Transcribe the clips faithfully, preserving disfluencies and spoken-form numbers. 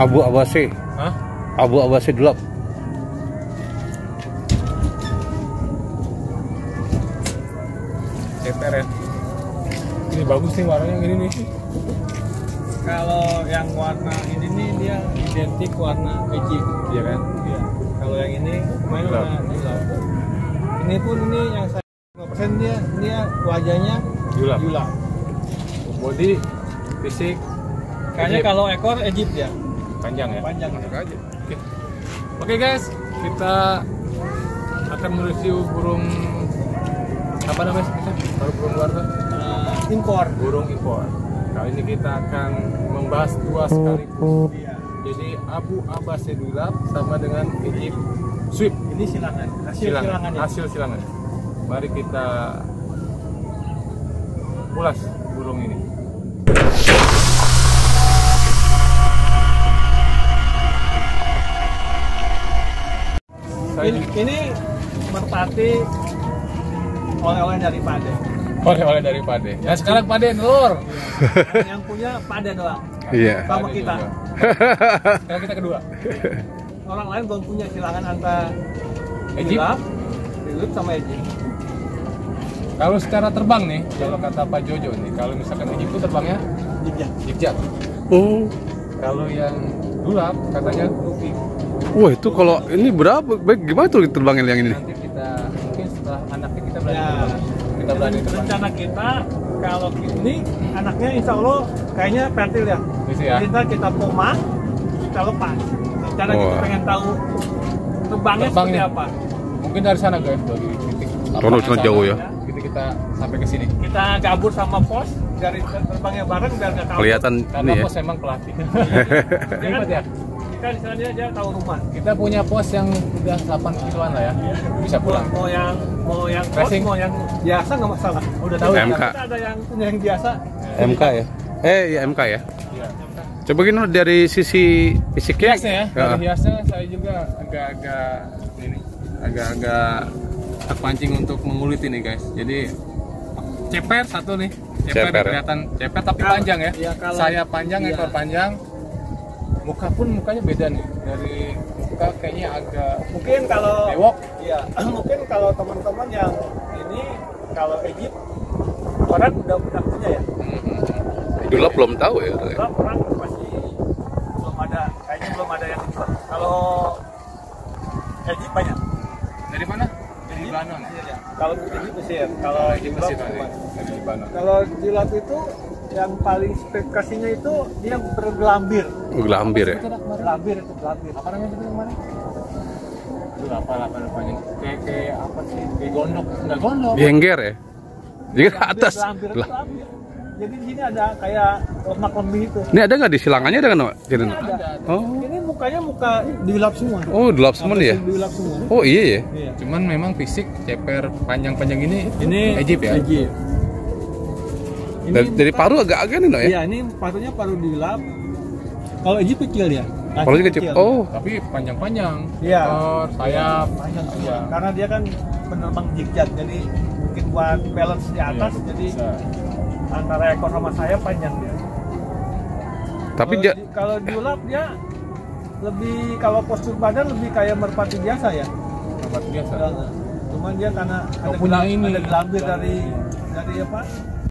Abu Abase. Hah? Abu Abase dulap. Ceper ya. Ini bagus nih warnanya yang ini nih. Kalau yang warna ini nih dia identik warna Egypt, Iya kan? ya. Kalau yang ini main Gelap. warna gelap. Ini pun ini yang saya lima persen dia dia wajahnya Julap. julap. Body, fisik, Kayaknya Egypt. kalau ekor Egypt ya. panjang ya. Panjang. Masuk aja. Oke. Oke guys, kita akan mereview burung apa namanya? Baru burung luar tuh. Uh, impor. Burung impor. Kali ini kita akan membahas dua sekaligus. Iya. Jadi Abu Abase dulap sama dengan Egypt sweep. Ini silangan. Hasil Silangan. silangannya. Hasil silangan. Mari kita ulas burung ini. Saya Ini, ini merpati oleh-oleh dari Pade. oleh-oleh dari Pade. Nah sekarang Pade telur. Yang punya Pade doang. Iya. Sama Pade kita. juga. Sekarang kita kedua. Orang lain belum punya silangan antara Egypt. Julap, Julap sama Egypt. Kalau secara terbang nih, kalau kata Pak Jojo nih, kalau misalkan Egypt itu terbangnya Jigja. jigjag. Oh. Kalau yang dulap katanya looping. Wah, itu kalau ini berapa? Baik, gimana tuh terbangin yang ini? Nanti kita mungkin setelah anaknya kita berani Ya. terbang. Kita berani terbang. Rencana kita kalau ini anaknya insya Allah kayaknya fertil ya. Bisa ya. Kita kita poma, kita lepas. Rencana kita Wah. pengen tahu terbangnya, seperti Terbangnya. apa. Mungkin dari sana guys, dari titik Sono lapangan sana sana, jauh ya. Gitu kita sampai ke sini. Kita gabur sama pos dari terbangnya bareng biar nggak tahu. Kelihatan Karena ini ya. pos emang pelatih. Dia kan, Ribet ya. kita di sana dia, dia tahu rumah. Kita punya pos yang udah delapan kiloan lah ya. Bisa pulang. Mau yang mau yang pos, Racing. mau yang biasa nggak masalah. Udah tahu M K. Kita ada yang punya yang biasa. M K ya? Eh, ya M K ya. Iya. Coba gini dari sisi fisiknya. Hiasnya ya. Ya. Dari hiasnya saya juga agak-agak ini, agak-agak terpancing untuk mengulik ini guys. Jadi ceper satu nih. Ceper, Ceper ya. kelihatan ceper tapi Kalau- panjang ya. iya, kalau- Saya panjang, iya. ekor panjang. Muka pun mukanya beda nih. Dari muka kayaknya agak Mungkin kalau bewok. Iya, mungkin kalau teman-teman yang ini kalau Egypt orang udah udah punya ya. Dulu belum tahu ya. Kalau orang masih belum ada, kayaknya belum ada yang impor. Kalau Egypt banyak. Dari mana? Dari Egypt, Libanon. Mesir ya. Kalau Egypt Mesir, kalau Egypt Julap Mesir tadi. Oman. Dari Libanon. Kalau Julap itu yang paling spesifikasinya itu dia bergelambir. Gelambir ya. Gelambir itu gelambir. Apa namanya itu kemarin? Itu apa apa namanya? Kayak kayak apa sih? Kayak gondok. Enggak gondok. Gengger ya. Jadi ke atas. Gelambir, Lah. gelambir. Jadi di sini ada kayak lemak lembih itu. Ini ada nggak di silangannya ada nggak? Jadi. Ini ada. Oh. Ini mukanya muka dilap semua. Oh, dulap semua nih ya. Dilap semua. Oh iya ya. Iya. Cuman memang fisik ceper panjang-panjang ini Ini Egypt ya. Egypt. Ini Dari, dari muka- paru agak-agak nih no ya. Iya, ini parunya paru dilap. Kalau Egypt kecil ya. Kaki Parunya kecil. Oh. Tapi panjang-panjang. Iya. Ekor, sayap. Panjang semua. Iya. Karena dia kan penerbang zigzag, jadi mungkin buat balance di atas, Iya, jadi bisa. antara ekor sama sayap panjang dia. Tapi Kalau dia di- kalau dilap dia lebih, kalau postur badan lebih kayak merpati biasa ya. Tempat biasa. Nah, Cuman dia karena ada Oh, punya gelam- ini. ada gelambir dari dari apa?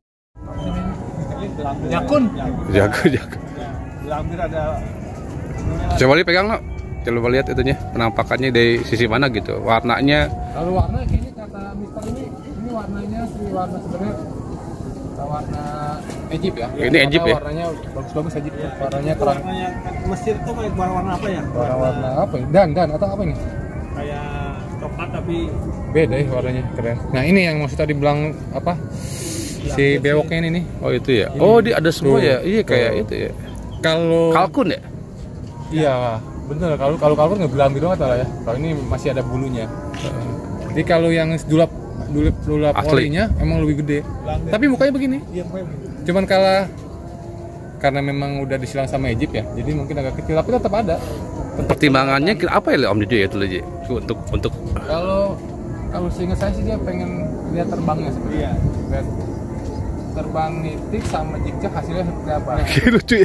Ini gelambir. Jakun. Jakun. jago jago. Ya, gelambir ada ininya. Coba lihat pegang no. Coba lihat itunya penampakannya dari sisi mana gitu. Warnanya. Kalau warna kayaknya kata Mister ini ini warnanya si warna sebenarnya warna Egypt ya. Ini Egypt Warna- ya? Warnanya bagus-bagus Egypt. Ya, Warnanya itu terang. warnanya Mesir tuh kayak warna apa ya? Warna-warna apa ini? Dan dan atau apa ini? Kayak coklat tapi Beda ya warnanya, keren. Nah ini yang maksud tadi bilang apa? Si bewoknya ini nih. Oh itu ya. Oh dia ada semua Tuh, ya. Iya kayak tuh. itu ya. Kalau Kalkun ya. iya, bener. Kalau kalau kalkun nggak gelambir banget lah ya. Kalau ini masih ada bulunya. Jadi kalau yang dulap dulap dulap Asli. olinya emang lebih gede. gelambir. Tapi mukanya begini. Iya, pokoknya begitu. Cuman kalah karena memang udah disilang sama Egypt ya. Jadi mungkin agak kecil tapi tetap ada. Pertimbangannya kira- apa ya Om Dijo ya itu Ji? Untuk untuk Kalau kalau seingat saya sih dia pengen lihat terbangnya sebenarnya. Iya. Lihat terbang nitik sama zigzag hasilnya seperti apa. lucu ya.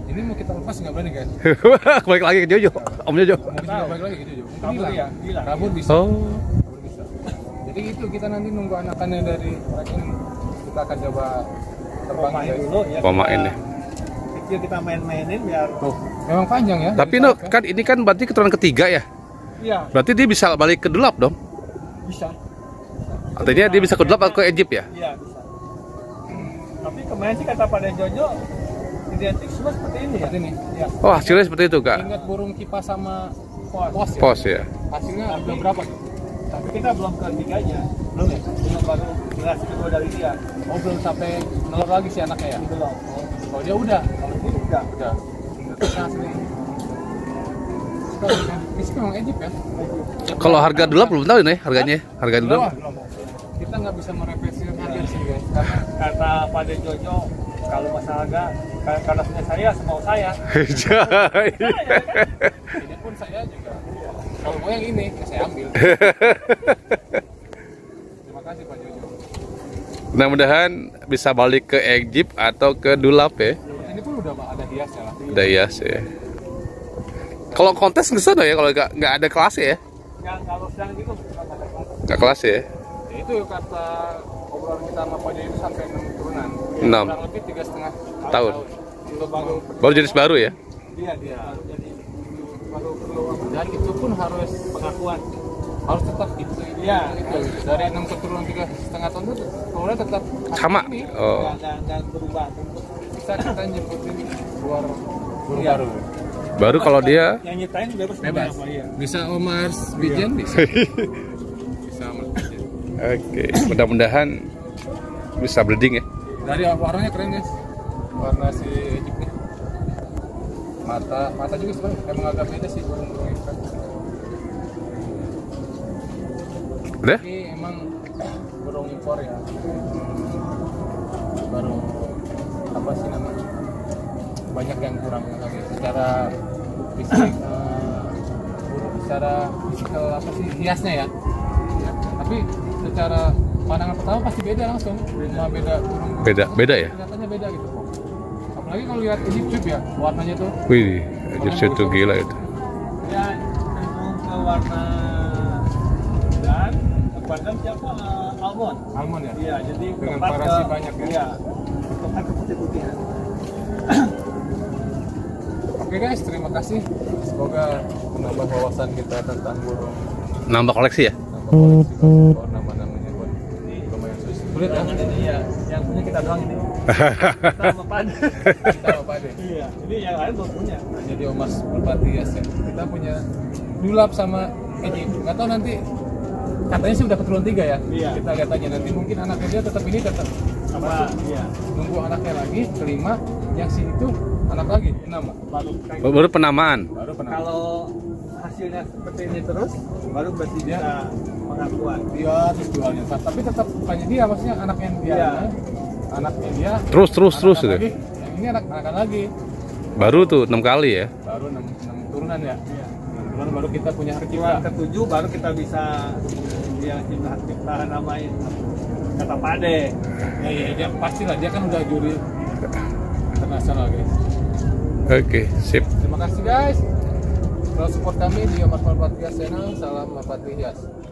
Ini mau kita lepas nggak berani guys. Balik lagi ke Jojo, Om Jojo. Mau kita balik lagi gitu Jo. Kabur ya, hilang. Kabur bisa. Oh, Kabur bisa. Jadi itu kita nanti nunggu anakannya dari mereka ini. Kita akan coba terbang Pemain guys. dulu ya. pemain kita- nih. Kecil kita main-mainin biar Tuh, memang panjang ya. Tapi dari no, sayap, kan ini kan berarti keturunan ketiga ya. iya Berarti dia bisa balik ke Dulap dong. bisa. Artinya dia bisa ke Dulap atau ke Egypt ya? Iya bisa. Tapi kemarin sih kata pada Jojo identik semua seperti ini ya. Seperti ini. Iya. Oh, hasilnya seperti itu kak. Ingat burung kipas sama pos ya? Pos ya. Hasilnya Tapi- udah berapa tuh? Tapi kita belum ke tiganya. Belum ya? Belum baru generasi kedua dari dia. Oh belum sampai nelur lagi si anaknya ya? Belum. Oh dia udah. Kalau ini udah. Udah. Terus asli. Kalau ini sih memang Egypt ya. Kalau harga Dulap belum tahu nih harganya. Harga Belum. Dulap. Kita nggak bisa merefleksikan harga di sini guys, karena Kata pada Jojo kalau masalah harga ka- karena punya saya semau saya. ini pun saya juga. Kalau mau yang ini, ya saya ambil. Terima kasih Pak Jojo. Mudah-mudahan bisa balik ke Egypt atau ke Dulap ya. Ini pun udah ada hiasnya lah. Udah ya sih. Kalau kontes nggak sana ya, kalau nggak nggak ada kelas ya, Yang kalau sedang gitu kita kata nggak kelas ya. Ya, itu kata obrolan kita sama Pak Jojo itu sampai enam turunan. Enam. Kurang lebih tiga setengah Tahun. Itu baru Baru jenis baru ya. dia dia jadi baru perlu dan itu pun harus pengakuan. harus tetap itu Iya. itu dari enam keturunan tiga setengah tahun itu kemudian tetap Sama. ini Oh. Nggak nggak- nggak berubah. bisa kita nyebutin luar burung Iya. baru Baru kalau dia Yang nyiptain bebas. bebas namanya apa, iya. bisa Omars Bijen bisa bisa Omars Bijen Oke, mudah-mudahan bisa breeding ya. dari warnanya keren guys warna si Egypt nih mata mata juga sebenarnya emang agak beda sih burung-burung itu kan. Udah? Tapi emang burung impor ya baru apa sih namanya banyak yang kurang lagi secara fisik eh, burung secara fisikal apa sih hiasnya ya. Ya, tapi secara pandangan pertama pasti beda langsung cuma beda burung Beda, beda ya. kelihatannya beda gitu kok apalagi kalau lihat Egypt ya warnanya tuh Wih, Egypt itu gila itu. Ya cenderung ke warna dan kepada siapa uh, almond. almond ya. Iya, jadi Dengan keempat variasi ke- banyak ya. Iya. Keempat ke putih-putihan. Oke guys, terima kasih. Semoga menambah wawasan kita tentang burung. Nambah koleksi ya. Nambah koleksi kalau nama-namanya buat lumayan sulit. Sulit ya? Jangan ini ya, yang punya kita doang ini. Kita sama Pade. Kita apa deh? Iya, ini yang lain belum punya. Jadi Omas Merpati ya, kita punya Dulap sama Egypt. Nggak tahu nanti katanya sih udah keturunan tiga ya. Iya. Kita lihat aja nanti mungkin anaknya dia tetap ini tetap Apa? Iya. nunggu anaknya lagi kelima yang si itu anak lagi enam Baru kayak Baru penamaan. baru pernah kalau hasilnya seperti ini terus, baru berarti Iya. bisa pengakuan. dia terus jualnya ntar. Tapi tetap bukannya dia maksudnya anaknya dia Iya. anaknya dia Terus terus terus anakan itu. lagi. Yang ini anak anakan lagi Baru tuh enam kali ya. baru enam enam turunan ya Iya. enam turunan baru kita punya hak Keturunan cipta ketujuh baru kita bisa yang cipta ciptaan namain kata Pade. ya, ya, dia pastilah dia kan udah juri internasional guys. Oke, sip. Terima kasih guys. Terus support kami di Omar Merpati Hias Channel. Salam Merpati Hias.